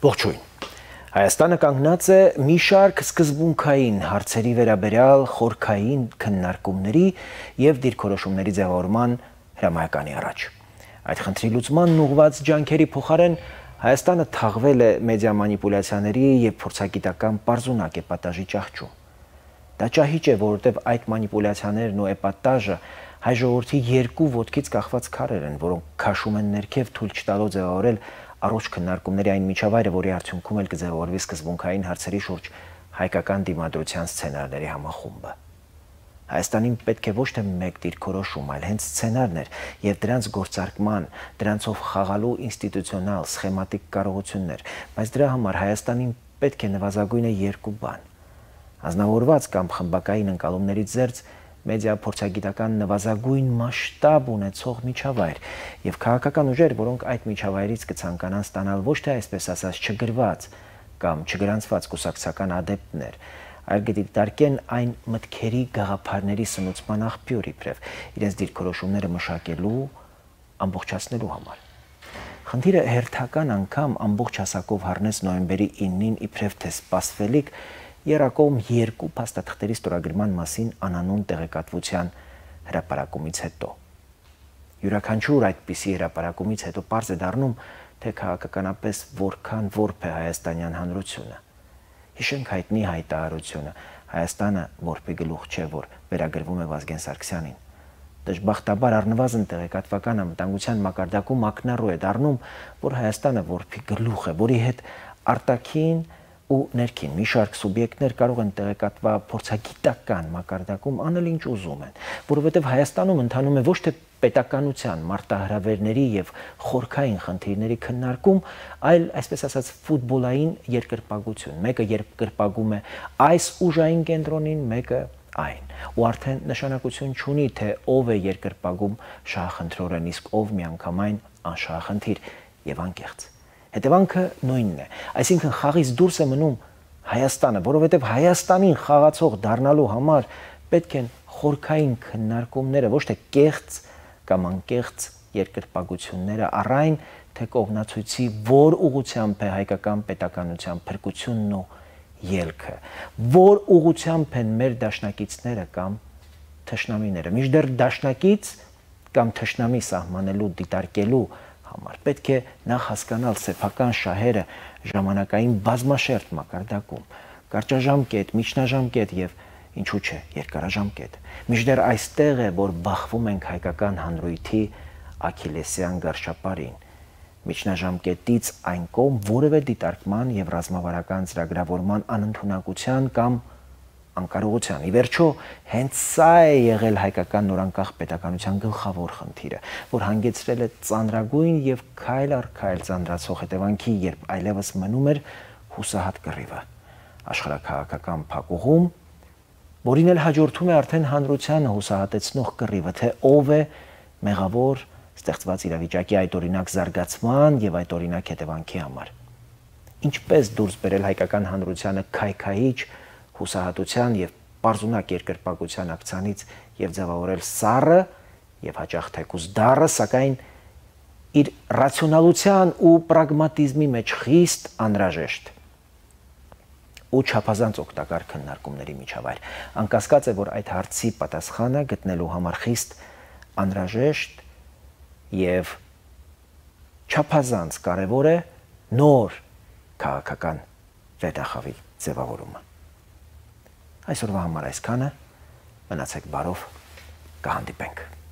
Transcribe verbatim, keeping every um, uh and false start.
Ողջույն։ Հայաստանը կանգնած է մի շարք սկզբունքային հարցերի վերաբերյալ խորքային քննարկումների եւ դիրքորոշումների ձևավորման հրամայականի առաջ։ Այդ խնդրի լուծմանն ուղղված ջանքերի փոխարեն Հայաստանը թաղվել է մեդիա մանիպուլյացիաների եւ փորձագիտական պարզունակ էպատաժի ճահճում։ Դա ճահիճ է, որովհետեւ այդ մանիպուլյացիաներն ու էպատաժը հայ ժողովրդի երկու ոտքից կախված քարեր են, որոնք քաշում են ներքև թույլ չտալու ձևավորել առողջ քննարկումների այն միջավայրը, որի արդյունքում էլ կձևավորվի սկզբունքային հարցերի շուրջ հայկական դիմադրության սցենարների համախումբը։ Հայաստանին պետք է ոչ թե մեկ դիրքորոշում, այլ հենց սցենարներ եւ դրանց գործարկման, դրանցով խաղալու ինստիտուցիոնալ, սխեմատիկ կարողություններ, բայց դրա համար Հայաստանին պետք է նվազագույնը երկու բան։ Ազնվորված կամ խմբակային ընկալումներից զերծ մեդիա փորձագիտական նվազագույն մասշտաբ ունեցող միջավայր եւ քաղաքական ուժեր, որոնք այդ միջավայրից կցանկանան ստանալ ոչ թե այսպես ասած չգրված կամ չգրանցված կուսակցական ադեպտներ, այլ կդիտարկեն այն մտքերի գաղափարների սնուցման աղբյուր իբրև իրենց դիրքորոշումները մշակելու, ամբողջացնելու համար։ Խնդիրը հերթական անգամ ամբողջ հասակով հառնեց նոյեմբերի իննին իբրև թե սպասվելիք Երակոմ երկու փաստաթղթերի ստորագրման մասին անանուն տեղեկատվության հրապարակումից հետո։ Յուրաքանչյուր այդպիսի հրապարակումից հետո պարզ է դառնում, թե քաղաքականապես որքան որբ է հայաստանյան հանրությունը։ Հիշենք հայտնի հայտարարությունը Հայաստանը որբի գլուխ չէ, որ վերագրվում է Վազգեն Սարգսյանին։ Դժբախտաբար առնվազն տեղեկատվական անվտանգության մակարդակում ակնառու է դառնում, որ Հայաստանը որբի գլուխ է, որի հետ արտաքին ու ներքին մի շարք սուբյեկտներ կարող են տեղեկատվա փորձագիտական մակարդակում անել ինչ ուզում են, որովհետև Հայաստանում ընթանում է ոչ թե պետականության մարտահրավերների եւ խորքային խնդիրների քննարկում, այլ այսպես ասած ֆուտբոլային երկրպագություն։ Մեկը երկրպագում է այս ուժային կենտրոնին, մեկը այն։ Ու արդեն նշանակություն չունի, թե ով է երկրպագում շահախնդրորեն, իսկ ով միանգամայն անշահախնդիր եւ անկեղծ։ Հետևանքը նույնն է, այսինքն խաղից դուրս է մնում Հայաստանը, որովհետև Հայաստանին խաղացող դառնալու համար պետք են խորքային քննարկումները, ոչ թե կեղծ կամ անկեղծ երկրպագությունները, առայն թե կողմնացույցի որ ուղղությամբ է հայկական պետականության փրկությունն ու ելքը, որ ուղղությամբ են մեր դաշնակիցները կամ թշնամիները, մինչդեռ դաշնակից կամ թշնամի սահմանելու, դիտարկելու համար պետք է նախ հասկանալ սեփական շահերը ժամանակային բազմաշերտ մակարդակում, կարճաժամկետ, միջնաժամկետ եւ ինչու՞ չէ, երկարաժամկետ։ Մինչդեռ այստեղ է, որ բախվում ենք հայկական հանրույթի աքիլեսյան գարշապարին։ Միջնաժամկետից այն կողմ որևէ դիտարկման եւ ռազմավարական ծրագրավորման անընդունակության կամ անկարողության։ Ի վերջո, հենց սա է եղել հայկական նորանկախ պետականության գլխավոր խնդիրը, որ հանգեցրել է ծանրագույն եւ քայլ առ քայլ ծանրացող հետևանքի, երբ այլևս մնում էր հուսահատ կռիվը, աշխարհաքաղաքական փակուղում, որին էլ հաջորդում է արդեն հանրությանը հուսահատեցնող կռիվը, թե ով է մեղավոր ստեղծված իրավիճակի այդ օրինակ զարգացման եւ այդ օրինակ հետևանքի համար։ Ինչպես դուրս բերել հայկական հանրությանը քայքայիչ հուսահատության եւ պարզունակ երկրպագության ակցանից եւ ձևավորել սառը եւ հաճախ թեկուզ դառը, սակայն իր ռացիոնալության ու պրագմատիզմի մեջ խիստ անհրաժեշտ ու չափազանց օգտակար քննարկումների միջավայր։ Անկասկած է, որ այդ հարցի պատասխանը գտնելու համար խիստ անհրաժեշտ եւ չափազանց կարեւոր է նոր քաղաքական վերնախավի ձևավորումը։ Այսօրվա համար այսքանը, մնացեք բարով, կհանդիպենք։